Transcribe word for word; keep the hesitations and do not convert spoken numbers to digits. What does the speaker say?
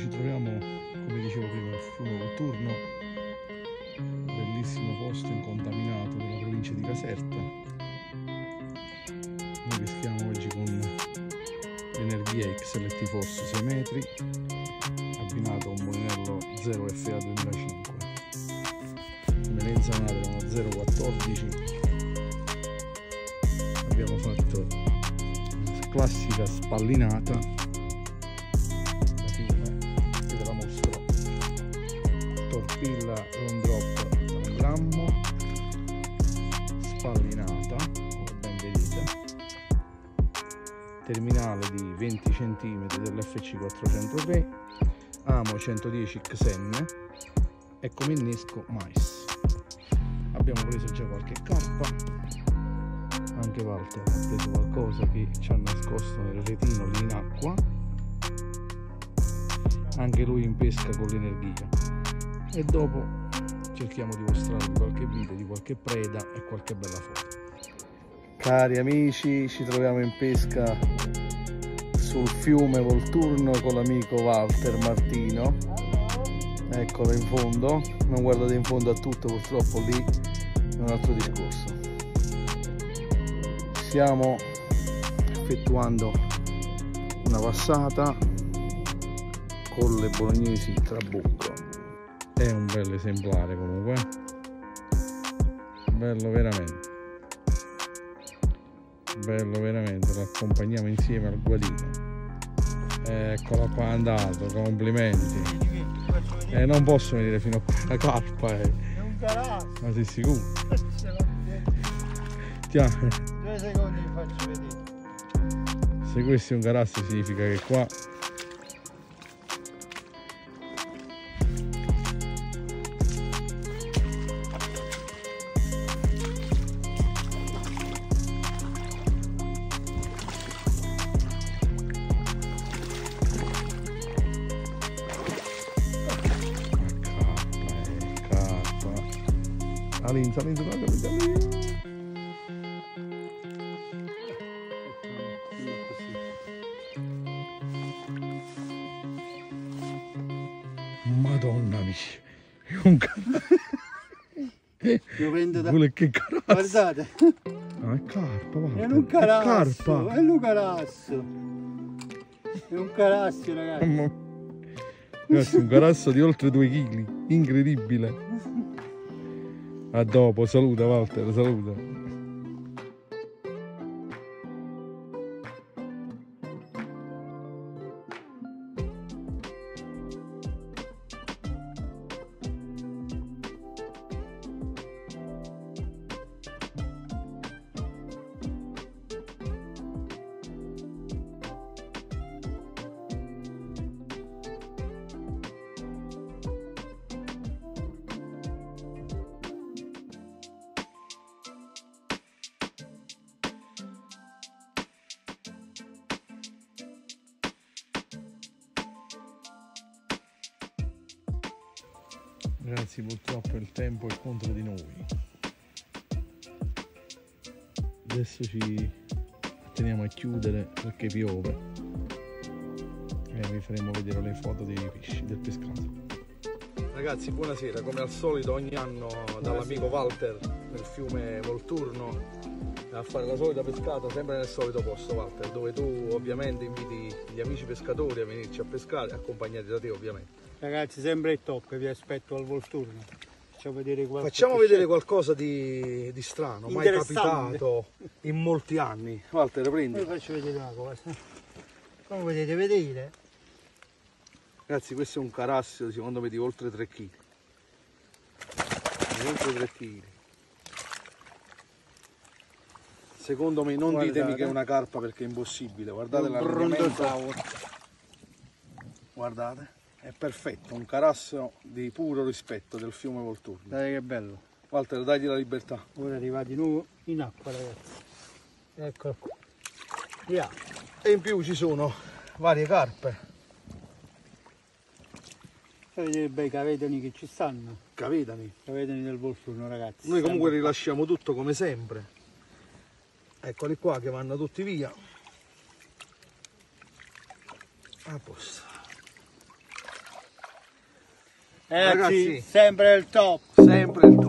ci troviamo, come dicevo prima, al fiume Volturno, bellissimo posto incontaminato della provincia di Caserta. Noi peschiamo oggi con l'Energia X L T Force sei metri, abbinato a un molinello zero F A duemilacinque. Come lenza madre una zero virgola quattordici. Abbiamo fatto una classica spallinata. Torpilla round drop da un grammo, spallinata come ben vedete, terminale di venti centimetri dell'F C quattrocentotré, amo centodieci X M e come innesco mais. Abbiamo preso già qualche carpa, anche Walter ha preso qualcosa che ci ha nascosto nel retino lì in acqua, anche lui in pesca con l'Energia. E dopo cerchiamo di mostrarvi qualche video di qualche preda e qualche bella foto. Cari amici, ci troviamo in pesca sul fiume Volturno con l'amico Walter Martino. Eccolo in fondo, non guardate in fondo a tutto, purtroppo lì è un altro discorso. Stiamo effettuando una passata con le bolognesi Trabucco. È un bel esemplare comunque, bello veramente, bello veramente, lo accompagniamo insieme al guadino. Eccolo qua, è andato, complimenti. E eh, non posso venire fino a qua, la carpa è, è un carasso. Ma sei sicuro? Tiè. Due secondi vi faccio vedere. Se questo è un carasso significa che qua Alinza, alinza, alinza, alinza. Madonna mia, è un carasso. Io prendo da... Che carasso. Guardate. No, è carpa, guarda. È un carasso. È carpa. È un carasso. È un carasso, ragazzi. Ma... Ragazzi, un carasso di oltre due chili. Incredibile. A dopo, saluta Walter, saluta. Ragazzi, purtroppo il tempo è contro di noi. Adesso ci teniamo a chiudere perché piove e vi faremo vedere le foto dei pesci, del pescato. Ragazzi, buonasera. Come al solito ogni anno dall'amico Walter nel fiume Volturno a fare la solita pescata sempre nel solito posto, Walter, dove tu ovviamente inviti gli amici pescatori a venirci a pescare, accompagnati da te ovviamente. Ragazzi, sempre il top, vi aspetto al Volturno. Facciamo vedere, Facciamo vedere qualcosa di, di strano, mai capitato in molti anni. Walter, prendi. Vi faccio vedere una cosa. Come potete vedere. Ragazzi, questo è un carasso secondo me di oltre tre chili. Di oltre tre chili. Secondo me, non Guardate. ditemi che è una carpa perché è impossibile. Guardate l'allineamento. Guardate. È perfetto, un carasso di puro rispetto del fiume Volturno. Guardate che bello. Walter, dagli la libertà. Ora arriva di nuovo in acqua, ragazzi. Eccolo qua. Via. E in più ci sono varie carpe. Fai vedere i bei cavetani che ci stanno. Cavetani. Cavetani del Volturno, ragazzi. Noi comunque rilasciamo tutto come sempre. Eccoli qua che vanno tutti via. A posto. Ragazzi, Ragazzi, sempre il top. sempre il